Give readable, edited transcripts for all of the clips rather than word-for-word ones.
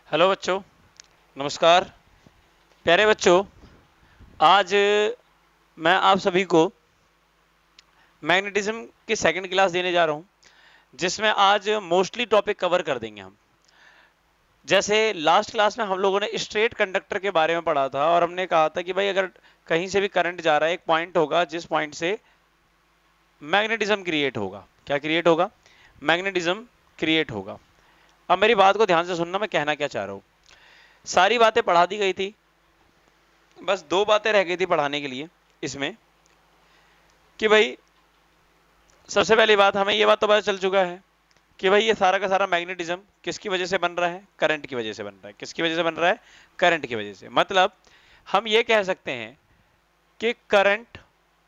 Hello बच्चों, नमस्कार। प्यारे बच्चों, आज मैं आप सभी को मैग्नेटिज्म की सेकंड क्लास देने जा रहा हूं, जिसमें आज मोस्टली टॉपिक कवर कर देंगे हम। जैसे लास्ट क्लास में हम लोगों ने स्ट्रेट कंडक्टर के बारे में पढ़ा था और हमने कहा था कि भाई अगर कहीं से भी करंट जा रहा है, एक पॉइंट होगा जिस पॉइंट से मैग्नेटिज्म क्रिएट होगा। क्या क्रिएट होगा? मैग्नेटिज्म क्रिएट होगा। अब मेरी बात को ध्यान से सुनना, मैं कहना क्या चाह रहा हूं। सारी बातें पढ़ा दी गई थी, बस दो बातें रह गई थी पढ़ाने के लिए इसमें, कि भाई सबसे पहली बात, हमें ये बात तो पता चल चुका है कि भाई ये सारा का सारा मैग्नेटिज्म किसकी वजह से बन रहा है? करंट की वजह से बन रहा है। किसकी वजह से बन रहा है? करंट की वजह से। मतलब हम ये कह सकते हैं कि current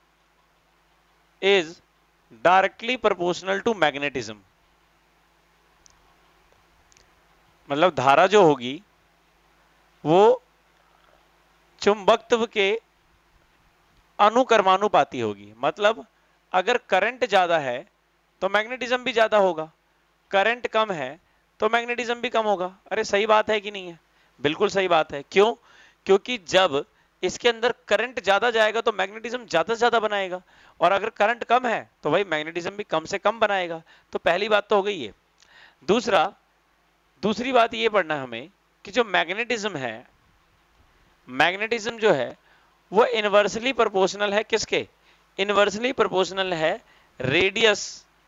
is directly proportional to magnetism. मतलब धारा जो होगी वो चुंबकत्व के अनुकर्मानुपाती होगी। मतलब अगर करंट ज्यादा है तो मैग्नेटिज्म भी ज्यादा होगा, करंट कम है तो मैग्नेटिज्म भी कम होगा। अरे सही बात है कि नहीं है? बिल्कुल सही बात है। क्यों? क्योंकि जब इसके अंदर करंट ज्यादा जाएगा तो मैग्नेटिज्म ज्यादा से ज्यादा बनाएगा, और अगर करंट कम है तो भाई मैग्नेटिज्म भी कम से कम बनाएगा। तो पहली बात तो हो गई है। दूसरी बात ये पढ़ना है हमें कि जो मैग्नेटिज्म है, मैग्नेटिज्म जो है वो इनवर्सली प्रोपोर्शनल है किसके? इनवर्सली प्रोपोर्शनल है रेडियस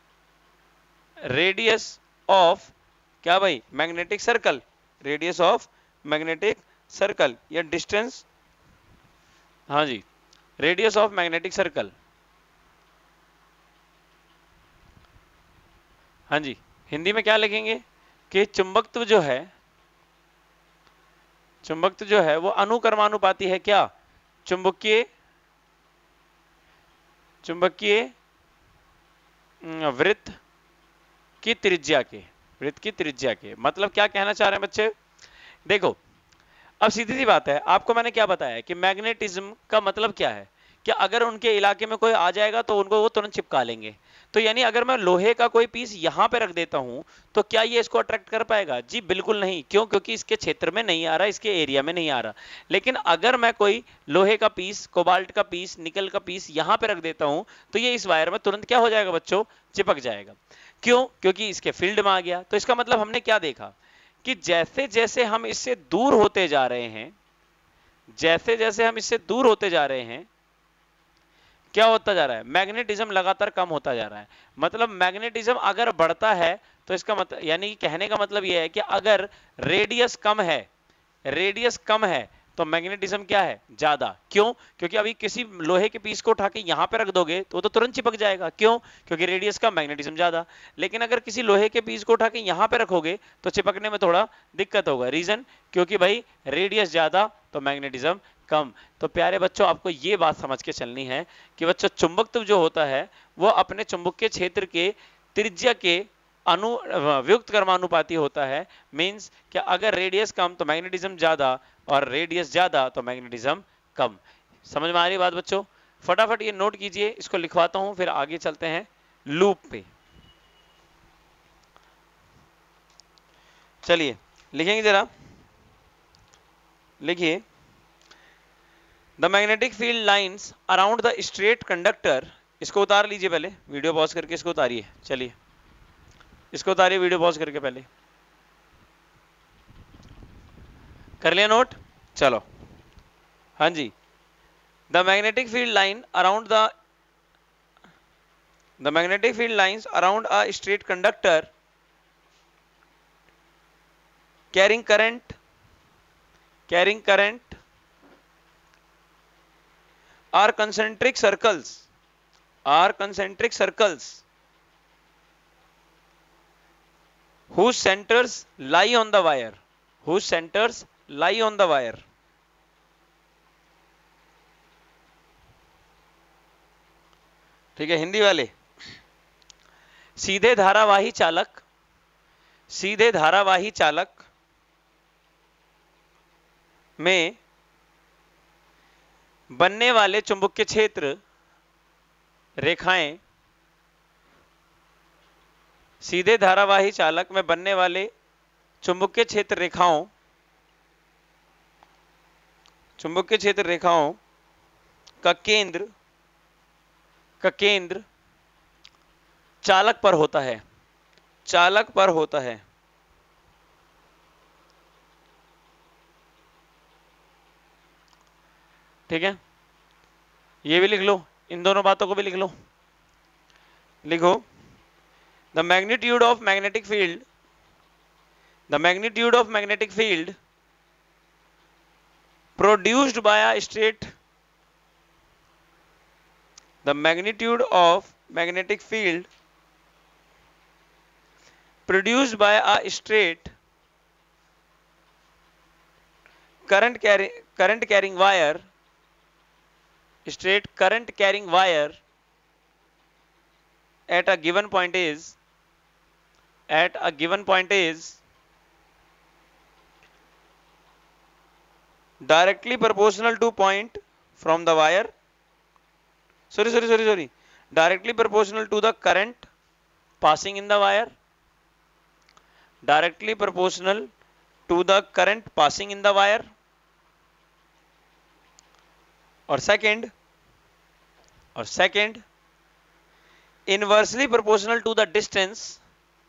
रेडियस ऑफ, क्या भाई? Magnetic circle. Radius of magnetic circle या डिस्टेंस, हाँ जी, रेडियस ऑफ मैग्नेटिक सर्कल। हाँ जी, हिंदी में क्या लिखेंगे कि चुंबकत्व जो है वो अनुकर्मानुपाती है। क्या? चुंबकीय चुंबकीय वृत्त की त्रिज्या के, वृत्त की त्रिज्या के। मतलब क्या कहना चाह रहे हैं बच्चे? देखो, अब सीधी सी बात है, आपको मैंने क्या बताया कि मैग्नेटिज्म का मतलब क्या है, कि अगर उनके इलाके में कोई आ जाएगा तो उनको वो तुरंत चिपका लेंगे। तो यानी अगर मैं लोहे का कोई पीस यहां पे रख देता हूं तो क्या ये इसको अट्रैक्ट कर पाएगा? जी बिल्कुल नहीं। क्यों? क्योंकि इसके क्षेत्र में नहीं आ रहा, इसके एरिया में नहीं आ रहा। लेकिन अगर मैं कोई लोहे का पीस, कोबाल्ट का पीस, निकल का पीस यहां पे रख देता हूं तो ये इस वायर में तुरंत क्या हो जाएगा बच्चों? चिपक जाएगा। क्यों? क्योंकि इसके फील्ड में आ गया। तो इसका मतलब हमने क्या देखा कि जैसे जैसे हम इससे दूर होते जा रहे हैं, जैसे जैसे हम इससे दूर होते जा रहे हैं, क्या होता जा रहा है? मैग्नेटिज्म लगातार कम होता जा रहा है। मतलब मैग्नेटिज्म अगर बढ़ता है तो इसका मतलब, यानी कहने का मतलब यह है कि अगर रेडियस कम है, रेडियस कम है तो मैग्नेटिज्म क्या है? ज्यादा। क्यों? क्योंकि अभी किसी लोहे के पीस को उठा के यहां पे रख दोगे तो वो तो तुरंत चिपक जाएगा। क्यों? क्योंकि रेडियस कम, मैग्नेटिज्म ज्यादा। लेकिन अगर किसी लोहे के पीस को उठा के यहां पे रखोगे तो चिपकने में थोड़ा दिक्कत होगा। रीजन? क्योंकि भाई रेडियस ज्यादा तो मैग्नेटिज्म कम। तो प्यारे बच्चों, आपको ये बात समझ के चलनी है कि बच्चों चुंबकत्व जो होता है वो अपने चुंबकीय क्षेत्र के त्रिज्या के अनु व्युक्त कर्मानुपाती होता है। मींस कि अगर रेडियस कम तो मैग्नेटिज्म ज्यादा, और रेडियस ज्यादा तो मैग्नेटिज्म कम। समझ में आ रही बात बच्चों? फटाफट ये नोट कीजिए, इसको लिखवाता हूं, फिर आगे चलते हैं लूप पे। चलिए लिखेंगे जरा, लिखिए। The magnetic field lines around the straight conductor. इसको उतार लीजिए, पहले वीडियो पॉज करके इसको उतारिए। चलिए इसको उतारिए वीडियो पॉज करके, पहले कर लिया नोट? चलो, हाँ जी। The magnetic field line around the magnetic field lines around a straight conductor carrying current are concentric circles whose centers lie on the wire, whose centers lie on the wire। ठीक है हिंदी वाले? सीधे धारावाही चालक, सीधे धारावाही चालक में बनने वाले चुंबकीय क्षेत्र रेखाएं, सीधे धारावाही चालक में बनने वाले चुंबकीय क्षेत्र रेखाओं चुंबकीय क्षेत्र रेखाओं का केंद्र चालक पर होता है, चालक पर होता है। ठीक है, ये भी लिख लो, इन दोनों बातों को भी लिख लो। लिखो, the magnitude of magnetic field, the magnitude of magnetic field produced by a straight, the magnitude of magnetic field produced by a straight current carrying wire, straight current carrying wire at a given point is directly proportional to point from the wire, sorry, directly proportional to the current passing in the wire, directly proportional to the current passing in the wire, or second inversely proportional to the distance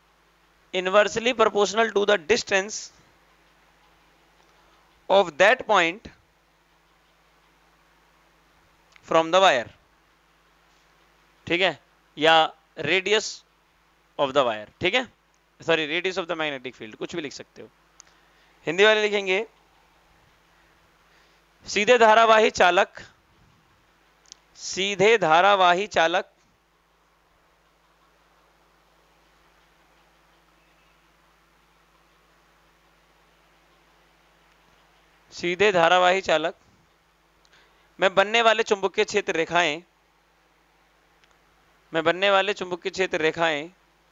of that point from the wire, ठीक है, या radius of the wire, ठीक है, sorry radius of the magnetic field, कुछ भी लिख सकते हो। हिंदी वाले लिखेंगे सीधे धारावाही चालक, सीधे धारावाही चालक सीधे धारावाही चालक में बनने वाले चुंबकीय क्षेत्र रेखाएं, में बनने वाले चुंबकीय क्षेत्र रेखाएं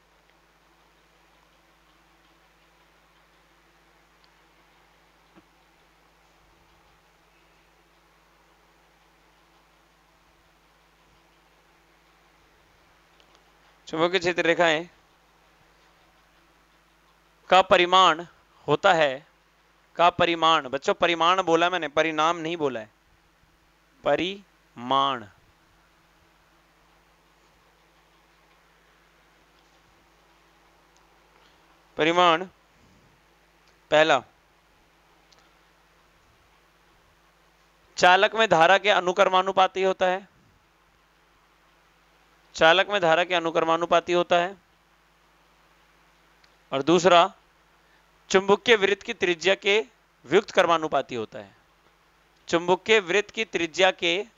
चुंबकीय क्षेत्र रेखाएं का परिमाण होता है, का परिमाण, बच्चों परिमाण बोला मैंने, परिणाम नहीं बोला है, परिमाण, परिमाण पहला चालक में धारा के अनुक्रमानुपाती होता है, चालक में धारा के अनुक्रमानुपाती होता है, और दूसरा चुंबकीय वृत्त की त्रिज्या के व्युक्त क्रमानुपाती होता है, चुंबकीय वृत्त की त्रिज्या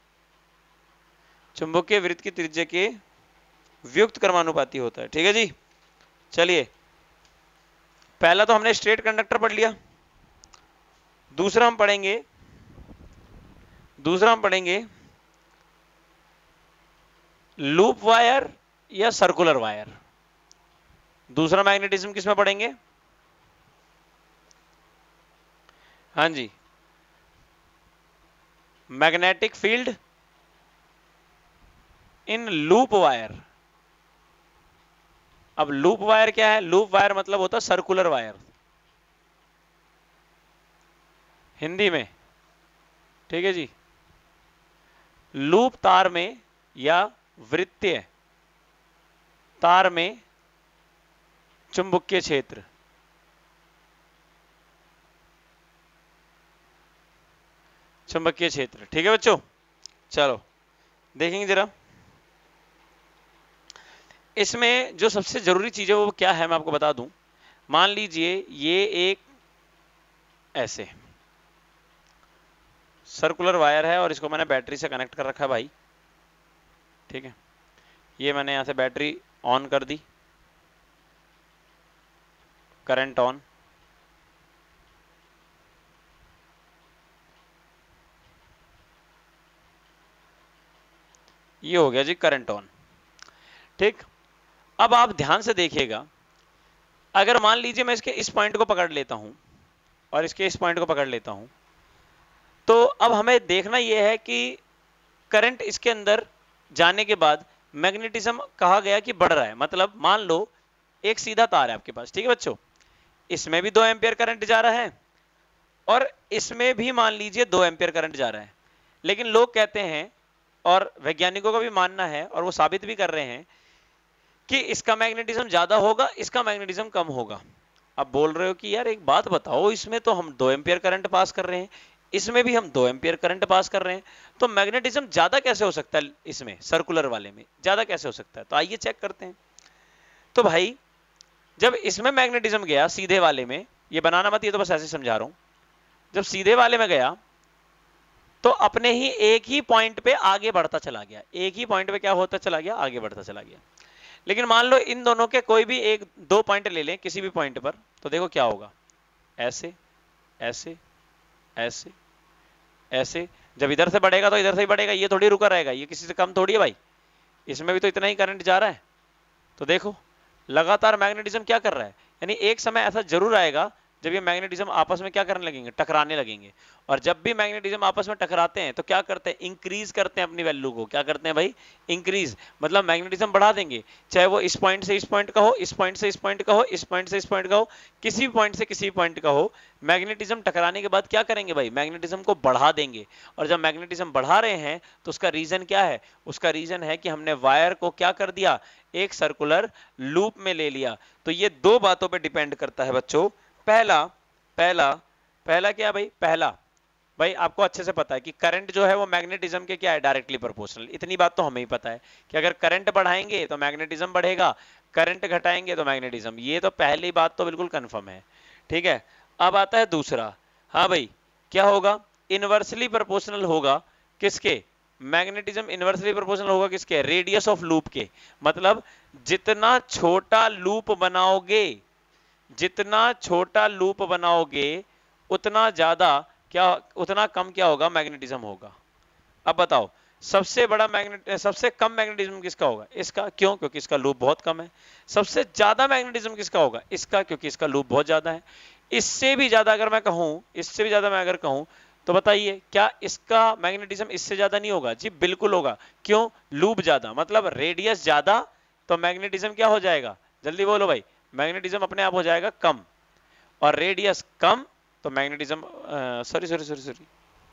के व्युक्त क्रमानुपाती होता है। ठीक है जी, चलिए पहला तो हमने स्ट्रेट कंडक्टर पढ़ लिया, दूसरा हम पढ़ेंगे लूप वायर या सर्कुलर वायर। दूसरा मैग्नेटिज्म किसमें पढ़ेंगे? हाँ जी, magnetic field in loop wire. अब लूप वायर क्या है? लूप वायर मतलब होता है सर्कुलर वायर हिंदी में, ठीक है जी। लूप तार में या वृत्तीय तार में चुंबकीय क्षेत्र, ठीक है बच्चों। चलो देखेंगे जरा, इसमें जो सबसे जरूरी चीज है वो क्या है मैं आपको बता दूं। मान लीजिए ये एक ऐसे सर्कुलर वायर है और इसको मैंने बैटरी से कनेक्ट कर रखा है भाई, ठीक है। ये मैंने यहां से बैटरी ऑन कर दी, करंट ऑन, ये हो गया जी करंट ऑन, ठीक। अब आप ध्यान से देखिएगा, अगर मान लीजिए मैं इसके इस पॉइंट को पकड़ लेता हूं और इसके इस पॉइंट को पकड़ लेता हूं, तो अब हमें देखना यह है कि करंट इसके अंदर जाने के बाद मैग्नेटिज्म कहा गया कि बढ़ रहा है। मतलब मान लो एक सीधा तार है आपके पास, ठीक है बच्चों, इसमें भी 2 एम्पियर करंट जा रहा है और इसमें भी मान लीजिए 2 एम्पियर करंट जा रहा है, लेकिन लोग कहते हैं और वैज्ञानिकों का भी मानना है और वो साबित भी कर रहे हैं कि इसका मैग्नेटिज्म ज्यादा होगा, इसका मैग्नेटिज्म कम होगा। अब बोल रहे हो कि यार एक बात बताओ, इसमें तो हम 2 एम्पियर करंट पास कर रहे हैं, इसमें भी हम 2 एम्पियर करंट पास कर रहे हैं, तो मैग्नेटिज्म ज्यादा कैसे हो सकता है, इसमें सर्कुलर वाले में ज्यादा कैसे हो सकता है? तो आइए चेक करते हैं। तो भाई जब इसमें मैग्नेटिज्म गया सीधे वाले में, ये बनाना मत, ये तो बस ऐसे समझा रहा हूं, जब सीधे वाले में गया तो अपने ही एक ही पॉइंट पे आगे बढ़ता चला गया, एक ही पॉइंट पे क्या होता चला गया, आगे बढ़ता चला गया। लेकिन मान लो इन दोनों के कोई भी एक दो पॉइंट ले लें किसी भी पॉइंट पर, तो देखो क्या होगा, ऐसे ऐसे ऐसे ऐसे, जब इधर से बढ़ेगा तो इधर से ही बढ़ेगा, ये थोड़ी रुका रहेगा, ये किसी से कम थोड़ी है भाई, इसमें भी तो इतना ही करंट जा रहा है। तो देखो लगातार मैग्नेटिज्म क्या कर रहा है, यानी एक समय ऐसा जरूर आएगा जब ये मैग्नेटिज्म आपस में क्या करने लगेंगे, टकराने लगेंगे। और जब भी मैग्नेटिज्म आपस में टकराते हैं तो क्या करते हैं, इंक्रीज करते हैं अपनी वैल्यू को, क्या करते हैं भाई, इंक्रीज, मतलब मैग्नेटिज्म बढ़ा देंगे, चाहे वो इस पॉइंट से इस पॉइंट का हो, इस पॉइंट से इस पॉइंट का हो, इस पॉइंट से इस पॉइंट का हो, किसी भी पॉइंट से किसी पॉइंट का हो, मैग्नेटिज्म टकराने के बाद क्या करेंगे भाई, मैग्नेटिज्म को बढ़ा देंगे। और जब मैग्नेटिज्म बढ़ा रहे हैं तो उसका रीजन क्या है, उसका रीजन है कि हमने वायर को क्या कर दिया, एक सर्कुलर लूप में ले लिया। तो ये दो बातों पे डिपेंड करता है बच्चों। पहला पहला पहला क्या भाई, पहला भाई आपको अच्छे से पता है कि करंट जो है वो मैग्नेटिज्म के क्या है, डायरेक्टली प्रोपोर्शनल, इतनी बात तो हमें ही पता है कि अगर करंट बढ़ाएंगे तो मैग्नेटिज्म बढ़ेगा, करंट घटाएंगे तो मैग्नेटिज्म, ये तो पहली बात तो बिल्कुल कंफर्म है। ठीक है, अब आता है दूसरा, हाँ भाई क्या होगा, इनवर्सली प्रोपोर्शनल होगा किसके, मैग्नेटिज्म इनवर्सली प्रोपोर्शनल होगा किसके, रेडियस ऑफ लूप के। मतलब जितना छोटा लूप बनाओगे, जितना छोटा लूप बनाओगे उतना ज्यादा क्या, उतना कम क्या होगा, मैग्नेटिज्म होगा। अब बताओ सबसे बड़ा मैग्नेट, सबसे कम मैग्नेटिज्म किसका होगा, इसका, क्यों, क्योंकि इसका लूप बहुत कम है। सबसे ज्यादा मैग्नेटिज्म किसका होगा, इसका, क्योंकि इसका लूप बहुत ज्यादा है। इससे भी ज्यादा अगर मैं कहूं, इससे भी ज्यादा मैं अगर कहूं, तो बताइए क्या इसका मैग्नेटिज्म इससे ज्यादा नहीं होगा, जी बिल्कुल होगा। क्यों, लूप ज्यादा, मतलब रेडियस ज्यादा, तो मैग्नेटिज्म क्या हो जाएगा, जल्दी बोलो भाई, मैग्नेटिज्म अपने आप हो जाएगा कम, और रेडियस कम तो magnetism, sorry sorry sorry sorry,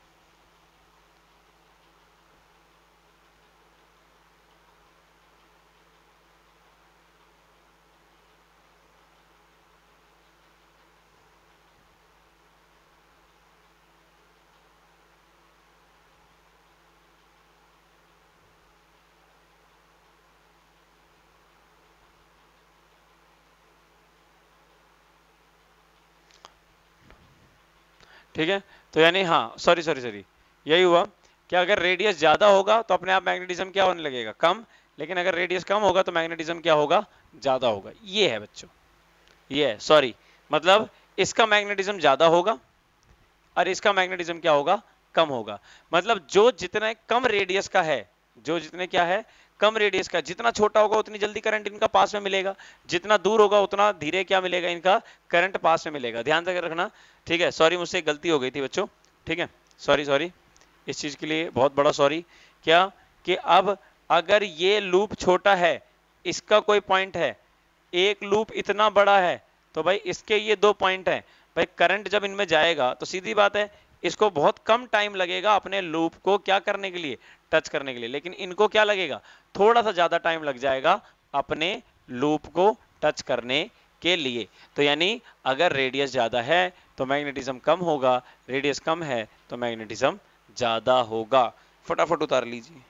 ठीक है। तो यानी हाँ, सॉरी सॉरी सॉरी, यही हुआ कि अगर रेडियस ज्यादा होगा तो अपने आप मैग्नेटिज्म क्या होने लगेगा, कम, लेकिन अगर रेडियस कम होगा तो मैग्नेटिज्म क्या होगा, ज्यादा होगा। ये है बच्चों, ये है, सॉरी, मतलब इसका मैग्नेटिज्म ज्यादा होगा और इसका मैग्नेटिज्म क्या होगा, कम होगा। मतलब जो जितने कम रेडियस का है, जो जितने क्या है, कम रेडियस का, जितना छोटा होगा उतनी जल्दी करंट इनका पास में मिलेगा, जितना दूर होगा उतना धीरे क्या मिलेगा, इनका करंट पास में मिलेगा, ध्यान से रखना। ठीक है, सॉरी मुझसे गलती हो गई थी बच्चों, ठीक है, सॉरी सॉरी, इस चीज के लिए बहुत बड़ा सॉरी। क्या कि अब अगर ये लूप छोटा है, इसका कोई पॉइंट है, एक लूप इतना बड़ा है, तो भाई इसके ये दो पॉइंट है, भाई करंट जब इनमें जाएगा तो सीधी बात है इसको बहुत कम टाइम लगेगा अपने लूप को क्या करने के लिए, टच करने के लिए, लेकिन इनको क्या लगेगा, थोड़ा सा ज्यादा टाइम लग जाएगा अपने लूप को टच करने के लिए। तो यानी अगर रेडियस ज्यादा है तो मैग्नेटिज्म कम होगा, रेडियस कम है तो मैग्नेटिज्म ज्यादा होगा। फटाफट उतार लीजिए।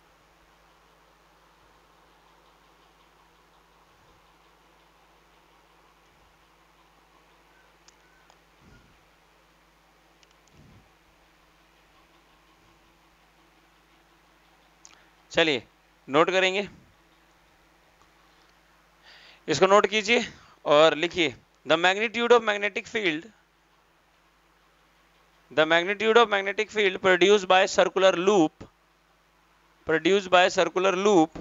चलिए नोट करेंगे, इसको नोट कीजिए और लिखिए, the magnitude of magnetic field, the magnitude of magnetic field produced by circular loop, produced by circular loop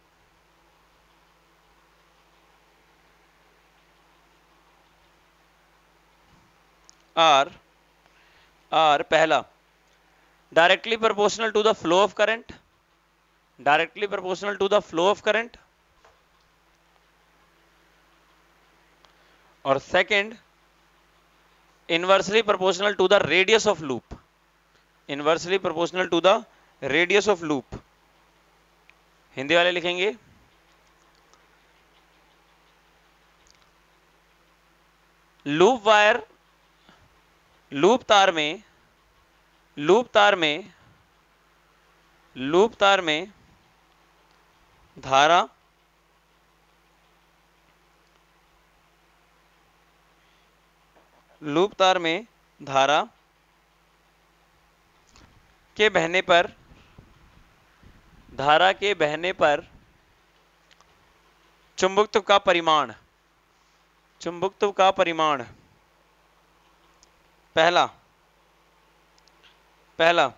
are पहला directly proportional to the flow of current, directly proportional to the flow of current, और second inversely proportional to the radius of loop, inversely proportional to the radius of loop. Hindi वाले लिखेंगे loop wire, loop तार में, loop तार में, loop तार में धारा लूप तार में धारा के बहने पर, धारा के बहने पर चुंबकत्व का परिमाण, चुंबकत्व का परिमाण पहला, पहला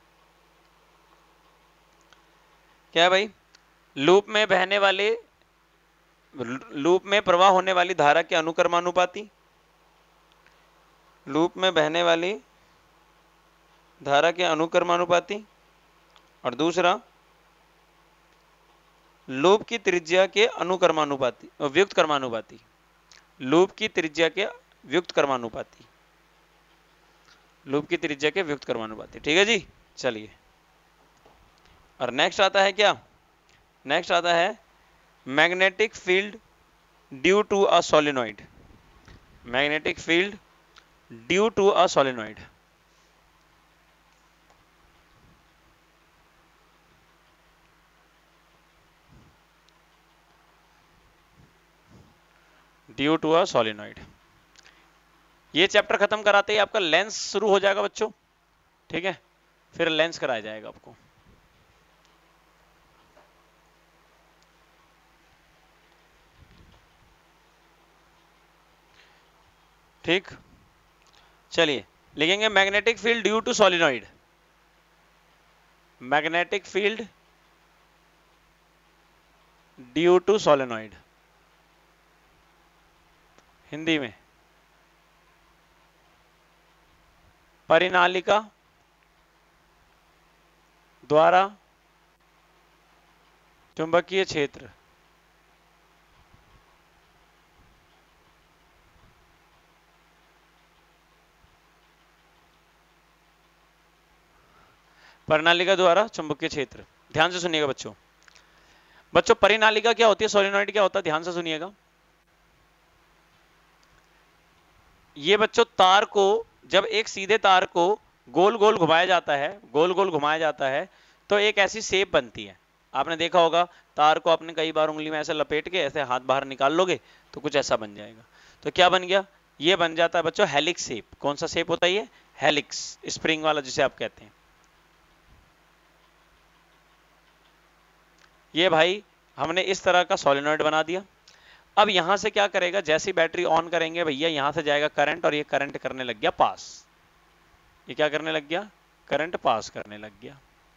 क्या है भाई, लूप में बहने वाले, लूप में प्रवाह होने वाली धारा के अनुक्रमानुपाती, लूप में बहने वाली धारा के अनुक्रमानुपाती, और दूसरा लूप की त्रिज्या के अनुक्रमानुपाती, व्युक्त क्रमानुपाती, लूप की त्रिज्या के व्युक्त क्रमानुपाती, लूप की त्रिज्या के व्युक्त क्रमानुपाती। ठीक है जी, चलिए। और नेक्स्ट आता है क्या, नेक्स्ट आता है magnetic field due to a solenoid, magnetic field due to a solenoid. Due to a solenoid, ये चैप्टर खत्म कराते ही आपका लेंस शुरू हो जाएगा बच्चों। ठीक है, फिर लेंस कराया जाएगा आपको। ठीक, चलिए लिखेंगे magnetic field due to solenoid, magnetic field due to solenoid. Hindi में परिनालिका द्वारा चुंबकीय क्षेत्र, परिनालिका द्वारा चुंबकीय क्षेत्र। ध्यान से सुनिएगा बच्चों, बच्चों परिनालिका क्या होती है, सोलेनॉइड क्या होता है, ध्यान से सुनिएगा। ये बच्चों तार को, जब एक सीधे तार को गोल गोल घुमाया जाता है, गोल गोल घुमाया जाता है तो एक ऐसी शेप बनती है। आपने देखा होगा तार को आपने कई बार उंगली में ऐसे लपेट के ऐसे हाथ बाहर निकाल लोगे तो कुछ ऐसा बन जाएगा। तो क्या बन गया, ये बन जाता है बच्चों हेलिक्स शेप। कौन सा शेप होता है ये, हेलिक्स, स्प्रिंग वाला जिसे आप कहते हैं। ये भाई हमने इस तरह का सोलेनॉइड बना दिया। अब यहां से क्या करेगा, जैसी बैटरी ऑन करेंगे भैया यहां से जाएगा करंट, और ये करंट करने लग गया पास। ये क्या करने लग गया, करंट पास करने लग गया।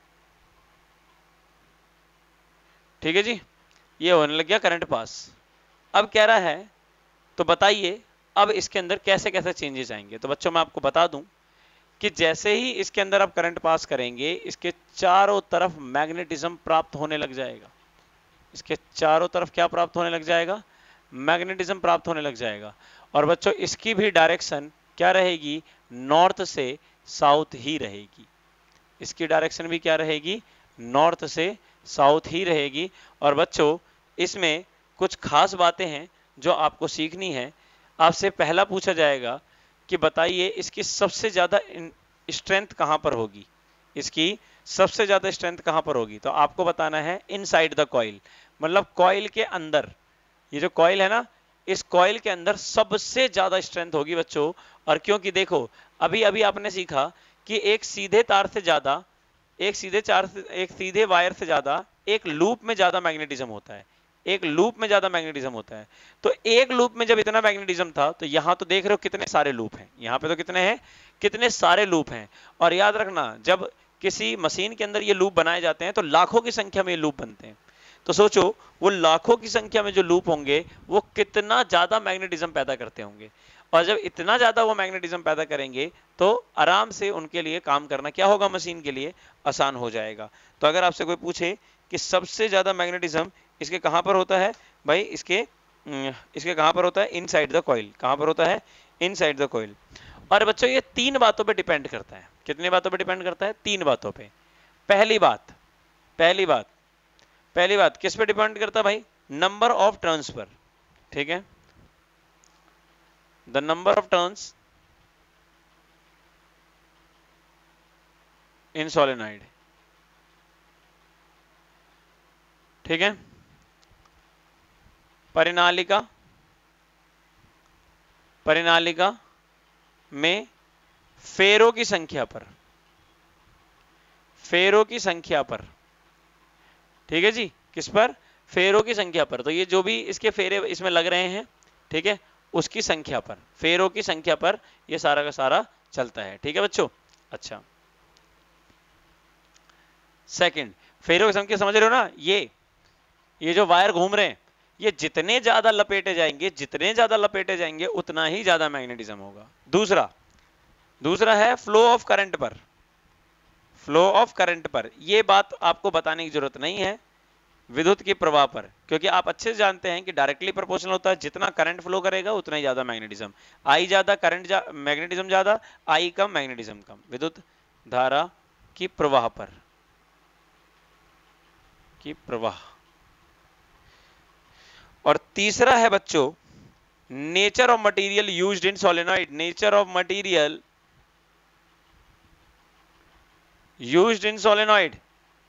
ठीक है जी, ये होने लग गया करंट पास। अब कह रहा है तो बताइए अब इसके अंदर कैसे कैसे चेंजेस आएंगे। तो बच्चों मैं आपको बता दूं कि जैसे ही इसके अंदर आप करंट पास करेंगे इसके चारों तरफ मैग्नेटिज्म प्राप्त होने लग जाएगा। इसके चारों तरफ क्या प्राप्त होने लग जाएगा, मैग्नेटिज्म प्राप्त होने लग जाएगा। और बच्चों इसकी भी डायरेक्शन क्या रहेगी, नॉर्थ से साउथ ही रहेगी। इसकी डायरेक्शन भी क्या रहेगी, नॉर्थ से साउथ ही रहेगी। और बच्चों इसमें कुछ खास बातें हैं जो आपको सीखनी है। आपसे पहला पूछा जाएगा कि बताइए इसकी सबसे ज्यादा स्ट्रेंथ कहां पर होगी, इसकी सबसे ज्यादा स्ट्रेंथ कहां पर होगी। तो आपको बताना है इनसाइड द कॉइल, मतलब कॉइल के अंदर। ये जो कॉइल है ना, इस कॉइल के अंदर सबसे ज्यादा स्ट्रेंथ होगी बच्चों। और क्योंकि देखो अभी अभी आपने सीखा कि एक सीधे तार से ज्यादा, एक सीधे वायर से ज्यादा एक लूप में ज्यादा मैग्नेटिज्म होता है, एक लूप में ज्यादा मैग्नेटिज्म होता है। तो एक लूप में जब इतना मैग्नेटिज्म था तो यहां तो देख रहे हो कितने सारे लूप हैं, यहां पे तो कितने हैं, कितने सारे लूप हैं। और याद रखना जब किसी मशीन के अंदर ये लूप बनाए जाते हैं तो लाखों की संख्या में ये लूप बनते हैं। तो सोचो वो लाखों की संख्या में जो लूप होंगे वो कितना ज्यादा मैग्नेटिज्म पैदा करते होंगे। और जब इतना ज्यादा वो मैग्नेटिज्म पैदा करेंगे तो आराम से उनके लिए काम करना क्या होगा, मशीन के लिए आसान हो जाएगा। तो अगर आपसे कोई पूछे कि सबसे ज्यादा मैग्नेटिज्म इसके कहां पर होता है भाई, इसके कहां पर होता है, इनसाइड द कॉइल। कहां पर होता है, इनसाइड द कॉइल। और बच्चों ये 3 बातों पे डिपेंड करता है। कितनी बातों पे डिपेंड करता है? 3 बातों पे। पहली बात पहली बात पहली बात किस पे डिपेंड करता है भाई? नंबर ऑफ टर्न्स पर। ठीक है, the number of turns in solenoid. ठीक है, परिनालिका परिनालिका में फेरों की संख्या पर, फेरों की संख्या पर। ठीक है जी, किस पर? फेरों की संख्या पर। तो ये जो भी इसके फेरे इसमें लग रहे हैं, ठीक है, उसकी संख्या पर, फेरों की संख्या पर ये सारा का सारा चलता है। ठीक है बच्चों, अच्छा सेकंड, फेरों की संख्या समझ रहे हो ना? ये जो वायर घूम रहे हैं, ये जितने ज्यादा लपेटे जाएंगे, जितने ज्यादा लपेटे जाएंगे उतना ही ज्यादा मैग्नेटिज्म होगा। दूसरा दूसरा है फ्लो ऑफ करंट पर। फ्लो ऑफ करंट पर यह बात आपको बताने की जरूरत नहीं है, विद्युत के प्रवाह पर, क्योंकि आप अच्छे से जानते हैं कि डायरेक्टली प्रोपोर्शनल होता है, जितना करंट फ्लो करेगा उतना ही ज्यादा मैग्नेटिज्म। आई ज्यादा करंट मैग्नेटिज्म ज्यादा, आई कम मैग्नेटिज्म कम। विद्युत धारा की प्रवाह पर, की प्रवाह। और तीसरा है बच्चों nature of material used in solenoid. Nature of material used in solenoid,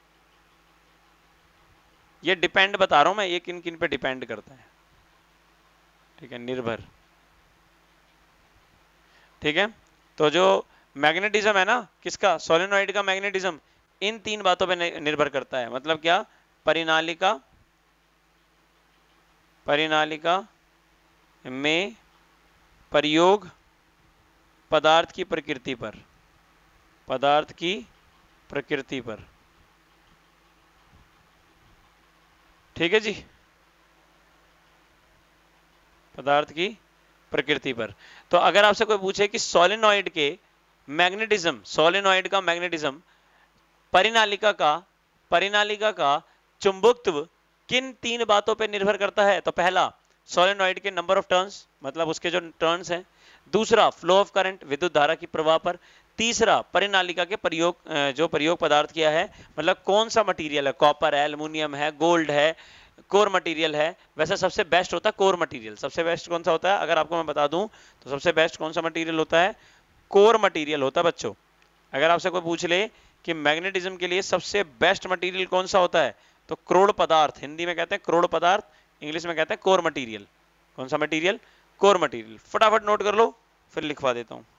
ये डिपेंड बता रहा हूं मैं, ये किन किन पे डिपेंड करता है। ठीक है, निर्भर। ठीक है, तो जो मैग्नेटिज्म है ना, किसका? सोलेनॉइड का मैग्नेटिज्म इन 3 बातों पे निर्भर करता है। मतलब क्या? परिनालिका परिनालिका में प्रयोग पदार्थ की प्रकृति पर, पदार्थ की प्रकृति पर। ठीक है जी, पदार्थ की प्रकृति पर। तो अगर आपसे कोई पूछे कि सोलेनॉइड के मैग्नेटिज्म, सोलेनॉइड का मैग्नेटिज्म परिनालिका का चुंबकत्व किन 3 बातों पर निर्भर करता है? तो पहला, सोलेनॉइड के नंबर ऑफ टर्न्स, मतलब उसके जो टर्न्स हैं। दूसरा, फ्लो ऑफ करंट, विद्युत धारा की प्रवाह पर। तीसरा, परिनालिका के प्रयोग, जो प्रयोग पदार्थ किया है, मतलब कौन सा मटेरियल है, कॉपर है, एल्युमिनियम है, गोल्ड है, कोर मटेरियल है। वैसे सबसे बेस्ट होता है कोर मटेरियल। सबसे बेस्ट कौन सा होता है? अगर आपको मैं बता दूं तो सबसे बेस्ट कौन सा मटेरियल होता है? कोर मटेरियल होता है बच्चों। अगर आपसे कोई पूछ ले कि मैग्नेटिज्म के लिए सबसे बेस्ट मटेरियल कौन सा होता है, तो क्रोड़ पदार्थ, हिंदी में कहते हैं क्रोड़ पदार्थ, इंग्लिश में कहते हैं कोर मटेरियल। कौन सा मटेरियल? Core material. फटाफट नोट कर लो, फिर लिखवा देता हूं।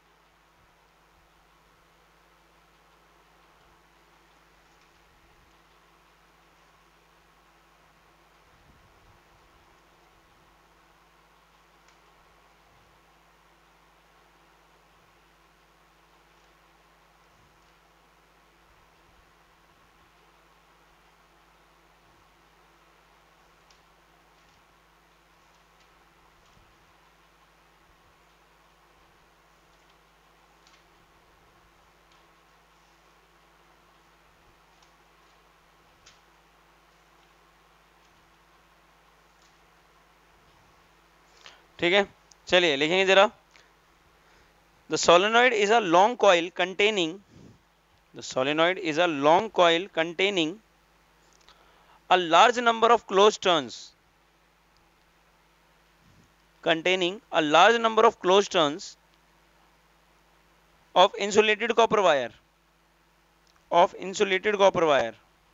ठीक है, चलिए लिखेंगे जरा। The solenoid is a long coil containing, the solenoid is a long coil containing a large number of closed turns, containing a large number of closed turns of insulated copper wire, of insulated copper wire,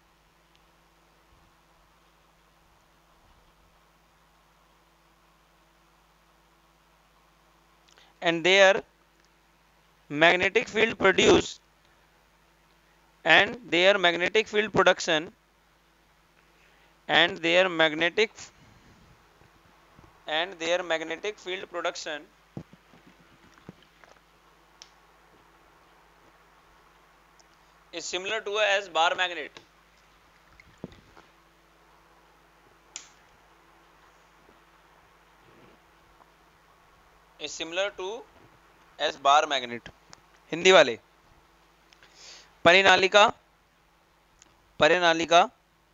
and their magnetic field produce, and their magnetic field production, and their magnetic field production is similar to as bar magnet, is similar to as bar magnet। Hindi वाले, परिनालिका परिनालिका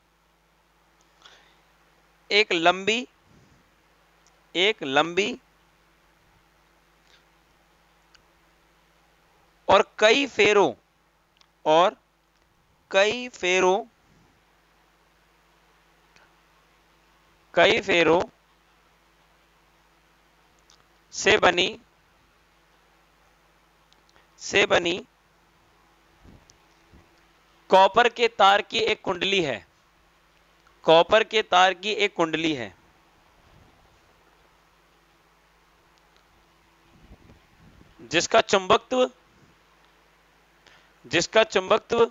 एक लंबी और कई फेरों और कई फेरों से बनी कॉपर के तार की एक कुंडली है। कॉपर के तार की एक कुंडली है जिसका चुंबकत्व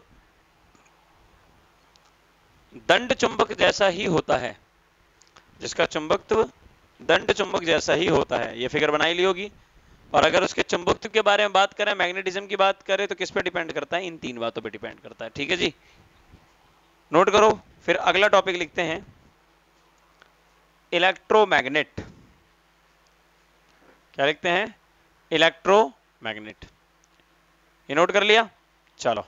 दंड चुंबक जैसा ही होता है। जिसका चुंबकत्व दंड चुंबक जैसा ही होता है। ये फिगर बनाई ली होगी। और अगर उसके चुंबकत्व के बारे में बात करें, मैग्नेटिज्म की बात करें, तो किस पे डिपेंड करता है? इन तीन बातों पे डिपेंड करता है। ठीक है जी, नोट करो। फिर अगला टॉपिक लिखते हैं, इलेक्ट्रोमैग्नेट। क्या लिखते हैं? इलेक्ट्रोमैग्नेट। ये नोट कर लिया? चलो,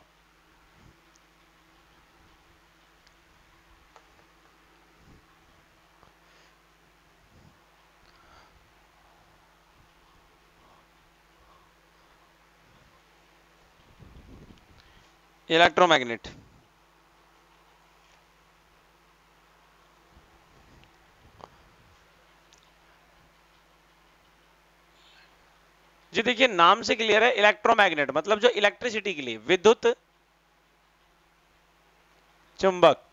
इलेक्ट्रोमैग्नेट। जी देखिए, नाम से क्लियर है, इलेक्ट्रोमैग्नेट मतलब जो इलेक्ट्रिसिटी के लिए, विद्युत चुंबक।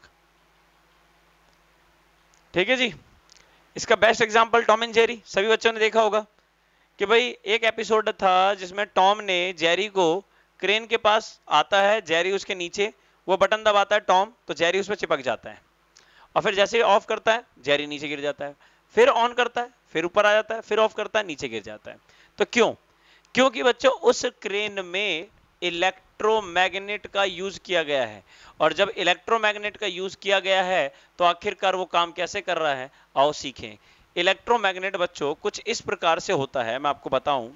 ठीक है जी। इसका best example Tom and Jerry, सभी बच्चों ने देखा होगा कि भाई एक एपिसोड था जिसमें टॉम ने जेरी को, क्रेन के पास आता है जेरी, उसके नीचे वो बटन दबाता है टॉम, तो जेरी उसमें चिपक जाता है। और फिर जैसे ही ऑफ करता है जेरी नीचे गिर जाता है, फिर ऑन करता है फिर ऊपर आ जाता है, फिर ऑफ करता है नीचे गिर जाता है। तो क्यों? क्योंकि बच्चों उस क्रेन में इलेक्ट्रोमैग्नेट का यूज किया गया है। और जब इलेक्ट्रोमैग्नेट का यूज किया गया है तो आखिरकार वो काम कैसे कर रहा है, आओ सीखें। इलेक्ट्रोमैग्नेट बच्चों कुछ इस प्रकार से होता है, मैं आपको बताऊं।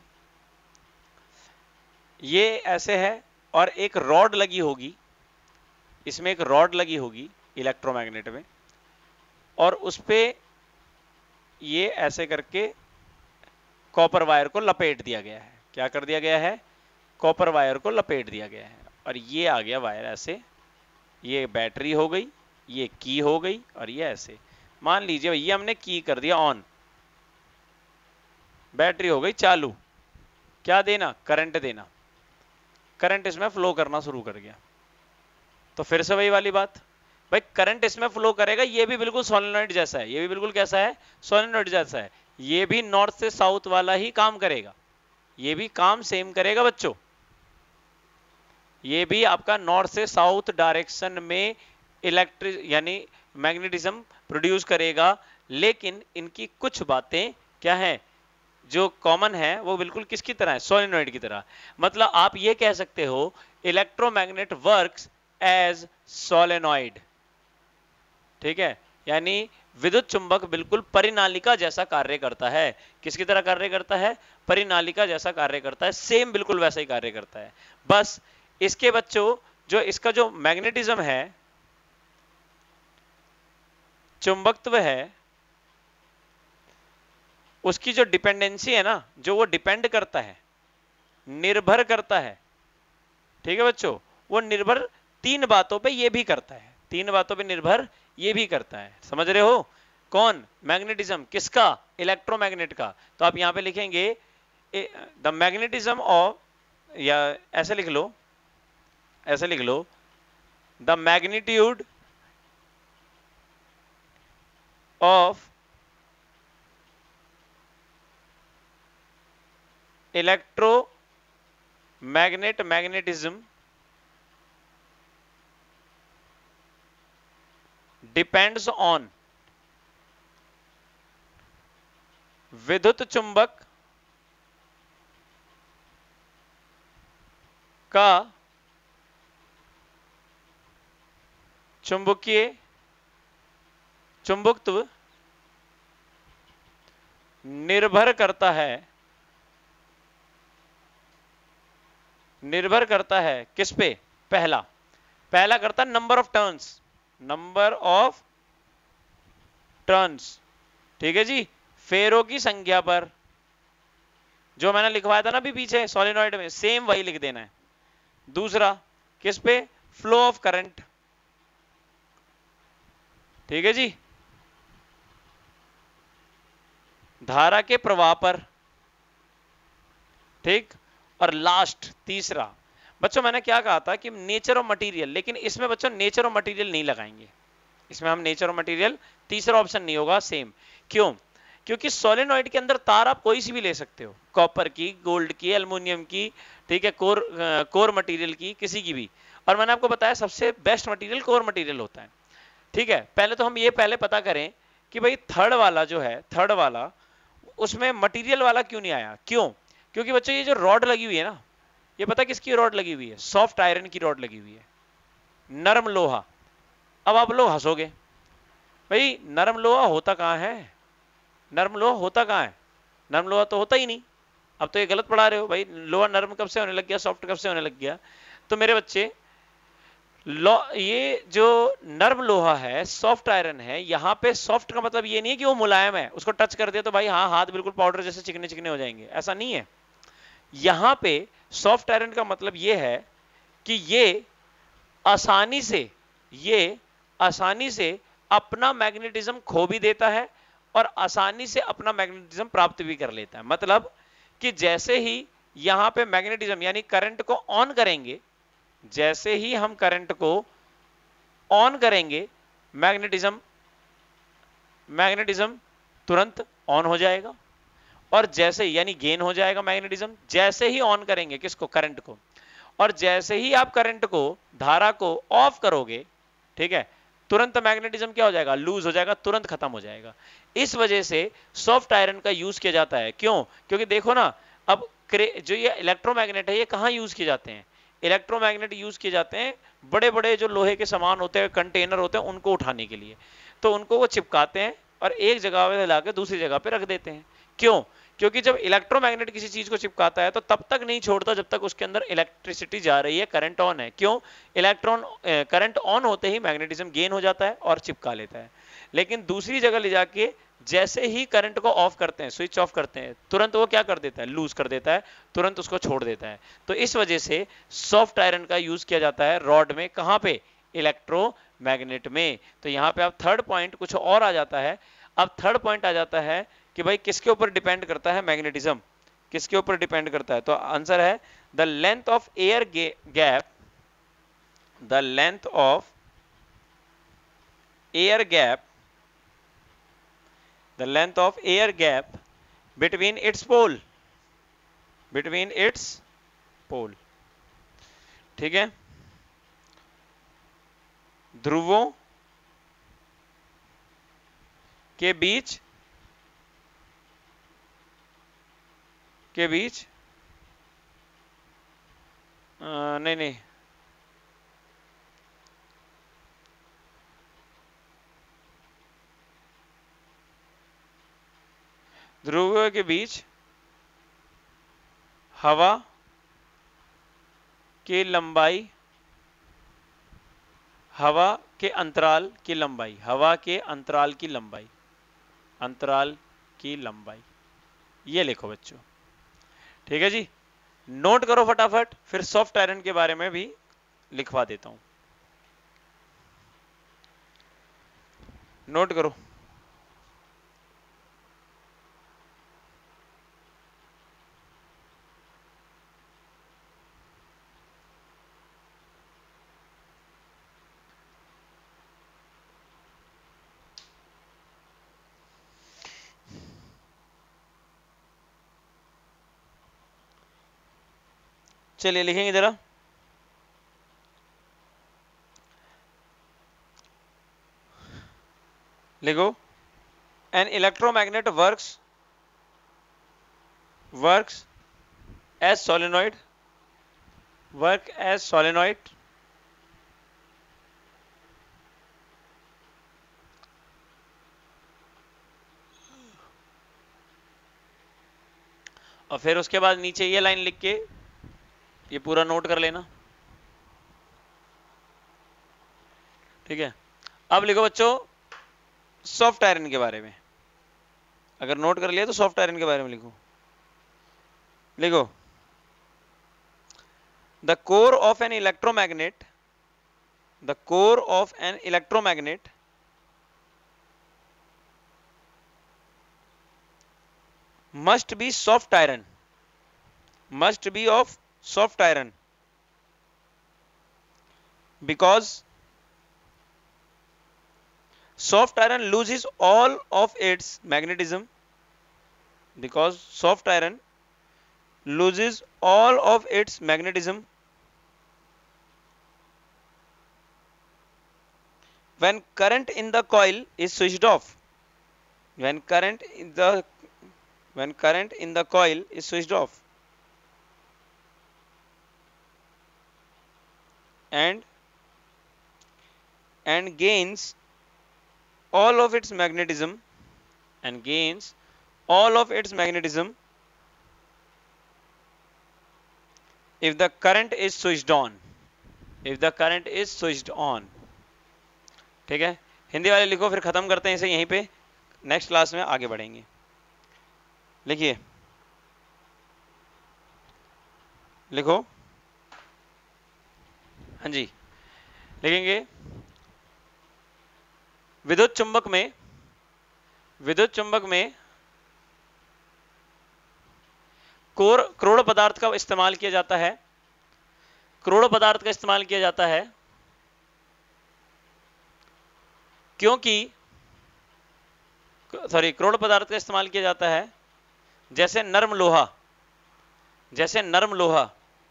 ये ऐसे है और एक रॉड लगी होगी, इसमें एक रॉड लगी होगी इलेक्ट्रोमैग्नेट में, और उस पे ये ऐसे करके कॉपर वायर को लपेट दिया गया है। क्या कर दिया गया है? कॉपर वायर को लपेट दिया गया है। और ये आ गया वायर ऐसे, ये बैटरी हो गई, ये की हो गई, और ये ऐसे मान लीजिए ये हमने की कर दिया ऑन, बैटरी हो गई चालू। क्या देना? करंट देना। करंट इसमें फ्लो करना शुरू कर गया। तो फिर से वही वाली बात, भाई करंट इसमें फ्लो करेगा, ये भी बिल्कुल सोलेनॉइड जैसा है। ये भी बिल्कुल कैसा है? सोलेनॉइड जैसा है। ये भी नॉर्थ से साउथ वाला ही काम करेगा, ये भी काम सेम करेगा बच्चों। ये भी आपका नॉर्थ से साउथ डायरेक्शन में इलेक्ट्रिक यानी मैग्नेटिज्म प्रोड्यूस करेगा। लेकिन इनकी कुछ बातें क्या है जो कॉमन है, वो बिल्कुल किसकी तरह है? सोलेनॉइड की तरह। मतलब आप ये कह सकते हो इलेक्ट्रोमैग्नेट वर्क्स एज सोलेनॉइड। ठीक है, यानी विद्युत चुंबक बिल्कुल परिनालिका जैसा कार्य करता है। किसकी तरह कार्य करता है? परिनालिका जैसा कार्य करता है, सेम बिल्कुल वैसा ही कार्य करता है। बस इसके बच्चों जो इसका जो मैग्नेटिज्म है, चुंबकत्व है, उसकी जो डिपेंडेंसी है ना, जो वो डिपेंड करता है, निर्भर करता है। ठीक है बच्चों, वो निर्भर तीन बातों पे ये भी करता है, तीन बातों पे निर्भर ये भी करता है। समझ रहे हो? कौन? मैग्नेटिज्म। किसका? इलेक्ट्रोमैग्नेट का। तो आप यहां पे लिखेंगे द मैग्नेटिज्म ऑफ, या ऐसे लिख लो, ऐसे लिख लो, the magnitude of magnetism depends on विद्युत चुंबक का चुंबकत्व निर्भर करता है किस पे? पहला करता है नंबर ऑफ टर्न्स। ठीक है जी, फेरों की संख्या पर। जो मैंने लिखवाया था ना अभी पीछे सोलेनॉइड में, सेम वही लिख देना है। दूसरा किस पे, फ्लो ऑफ करंट, ठीक है जी, धारा के प्रवाह पर, ठीक। और लास्ट तीसरा, बच्चों मैंने क्या कहा था कि नेचर ऑफ मटेरियल, लेकिन इसमें बच्चों नेचर ऑफ मटेरियल नहीं लगाएंगे, इसमें हम नेचर ऑफ मटेरियल, तीसरा ऑप्शन नहीं होगा सेम। क्यों? क्योंकि सोलेनॉइड के अंदर तार आप कोई सी भी ले सकते हो, कॉपर की, गोल्ड की, एल्युमिनियम की, ठीक है, कोर मटेरियल की, किसी की भी। और मैंने आपको बताया सबसे बेस्ट मटेरियल कोर मटेरियल होता है, ठीक है। पहले तो हम ये पहले पता करें कि भाई थर्ड वाला जो है, थर्ड वाला, उसमें मटेरियल वाला क्यों नहीं आया? क्यों? क्योंकि बच्चों ये जो रॉड लगी हुई है ना, ये पता किसकी रॉड लगी हुई है? सॉफ्ट आयरन की रॉड लगी हुई है, नरम लोहा। अब आप लोग हंसोगे, भाई नरम लोहा होता कहाँ है? नरम लोहा होता कहाँ है? नरम लोहा तो होता ही नहीं। अब तो ये गलत पढ़ा रहे हो भाई, लोहा नरम कब से होने लग गया, सॉफ्ट कब से होने लग गया? तो मेरे बच्चे, ये जो नर्म लोहा है, सॉफ्ट आयरन है, यहाँ पे सॉफ्ट का मतलब ये नहीं है कि वो मुलायम है, उसको टच कर दे तो भाई हाँ हाथ बिल्कुल पाउडर जैसे चिकने चिकने हो जाएंगे, ऐसा नहीं है। यहाँ पे सॉफ्ट आयरन का मतलब ये है कि आसानी से ये आसानी से अपना मैग्नेटिज्म खो भी देता है और आसानी से अपना मैग्नेटिज्म प्राप्त भी कर लेता है। मतलब कि जैसे ही यहाँ पे मैग्नेटिज्म यानी करंट को ऑन करेंगे, जैसे ही हम करंट को ऑन करेंगे, मैग्नेटिज्म मैग्नेटिज्म तुरंत ऑन हो जाएगा। और जैसे यानी गेन हो जाएगा मैग्नेटिज्म, जैसे ही ऑन करेंगे किसको, करंट को। और जैसे ही आप करंट को, धारा को ऑफ करोगे, ठीक है, तुरंत मैग्नेटिज्म क्या हो जाएगा, लूज हो जाएगा, तुरंत खत्म हो जाएगा। इस वजह से सॉफ्ट आयरन का यूज किया जाता है। क्यों? क्योंकि देखो ना, अब जो ये इलेक्ट्रोमैग्नेट है, ये कहां यूज किए जाते हैं? इलेक्ट्रोमैग्नेट यूज किए जाते हैं बड़े बड़े जो लोहे के सामान होते हैं, कंटेनर होते हैं, उनको उठाने के लिए। तो उनको वो चिपकाते हैं और एक जगह पे लाकर दूसरी जगह पे रख देते हैं। क्यों? क्योंकि जब इलेक्ट्रोमैग्नेट किसी चीज को चिपकाता है तो तब तक नहीं छोड़ता जब तक उसके अंदर इलेक्ट्रिसिटी जा रही है, करंट ऑन है। क्यों? करंट ऑन होते ही मैग्नेटिज्म गेन हो जाता है और चिपका लेता है। लेकिन दूसरी जगह ले जाके जैसे ही करंट को ऑफ करते हैं, स्विच ऑफ करते हैं, तुरंत वो क्या कर देता है, लूज कर देता है, तुरंत उसको छोड़ देता है। तो इस वजह से सॉफ्ट आयरन का यूज किया जाता है रॉड में, कहां पे, इलेक्ट्रोमैग्नेट में। तो यहां पे आप थर्ड पॉइंट कुछ और आ जाता है। अब थर्ड पॉइंट आ जाता है कि भाई किसके ऊपर डिपेंड करता है मैग्नेटिज्म, किसके ऊपर डिपेंड करता है? तो आंसर है the length of air gap, the length of air gap, the length of air gap between its pole, between its pole, ठीक है, ध्रुवों के बीच नहीं नहीं, ध्रुवों के बीच हवा की लंबाई, हवा के अंतराल की लंबाई, हवा के अंतराल की लंबाई, अंतराल की लंबाई, ये लिखो बच्चों, ठीक है जी। नोट करो फटाफट, फिर सॉफ्ट आयरन के बारे में भी लिखवा देता हूं, नोट करो। चलिए लिखेंगे जरा, लिखो, an electromagnet works as solenoid, work as solenoid और फिर उसके बाद नीचे ये लाइन लिख के ये पूरा नोट कर लेना, ठीक है। अब लिखो बच्चों सॉफ्ट आयरन के बारे में, अगर नोट कर लिया तो सॉफ्ट आयरन के बारे में लिखो। लिखो, the core of an electromagnet, the core of an electromagnet must be soft iron, must be of soft iron, because soft iron loses all of its magnetism, because soft iron loses all of its magnetism when current in the coil is switched off, when current in the coil is switched off, and gains all of its magnetism, and gains all of its magnetism if the current is switched on, if the current is switched on। ठीक है, हिंदी वाले लिखो, फिर खत्म करते हैं इसे यहीं पे, नेक्स्ट क्लास में आगे बढ़ेंगे। लिखिए, लिखो, हाँ जी, लिखेंगे, विद्युत चुंबक में करोड़ पदार्थ का इस्तेमाल किया जाता है, करोड़ पदार्थ का इस्तेमाल किया जाता है, क्योंकि करोड़ पदार्थ का इस्तेमाल किया जाता है जैसे नर्म लोहा, जैसे नर्म लोहा,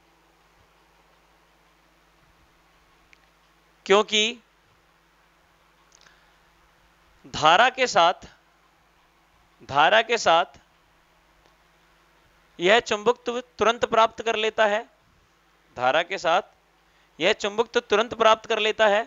क्योंकि धारा के साथ यह चुंबकत्व तुरंत प्राप्त कर लेता है, धारा के साथ यह चुंबकत्व तुरंत प्राप्त कर लेता है,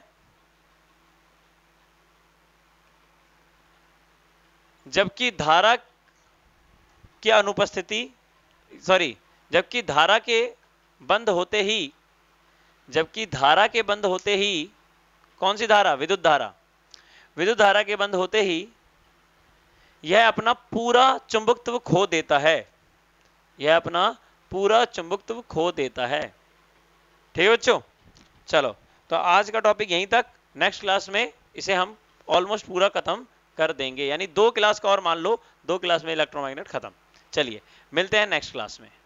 जबकि धारा की अनुपस्थिति, जबकि धारा के बंद होते ही, जबकि धारा के बंद होते ही, कौन सी धारा? विद्युत धारा, विद्युत धारा के बंद होते ही यह अपना पूरा चुंबकत्व खो देता है, यह अपना पूरा चुंबकत्व खो देता है। ठीक है बच्चों, चलो तो आज का टॉपिक यहीं तक, नेक्स्ट क्लास में इसे हम ऑलमोस्ट पूरा खत्म कर देंगे, यानी 2 क्लास का और मान लो, 2 क्लास में इलेक्ट्रोमैग्नेट खत्म। चलिए मिलते हैं नेक्स्ट क्लास में।